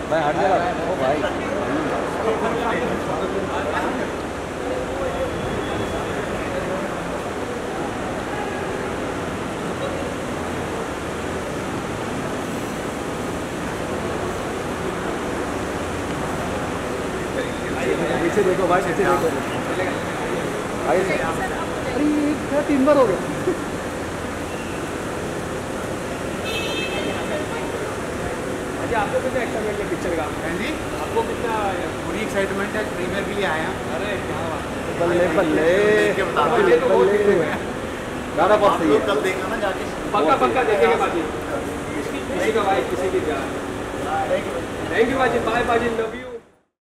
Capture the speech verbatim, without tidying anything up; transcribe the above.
भाई हट जा ओ भाई। पीछे देखो भाई, पीछे देखो। आगे से अरे ये तीन बार हो गए। आपको कितना एक्साइटमेंट है पिक्चर का? जी आपको कितना पूरी एक्साइटमेंट है? प्रीमियर के लिए आए हैं। अरे क्या बात है, बल्ले बल्ले बल्ले गाना बहुत सही है। कल देखना ना जाके, पक्का पक्का देखेंगे बाजी, किसी का भाई किसी की जान। थैंक यू बाजी, बाय बाजी, लव यू।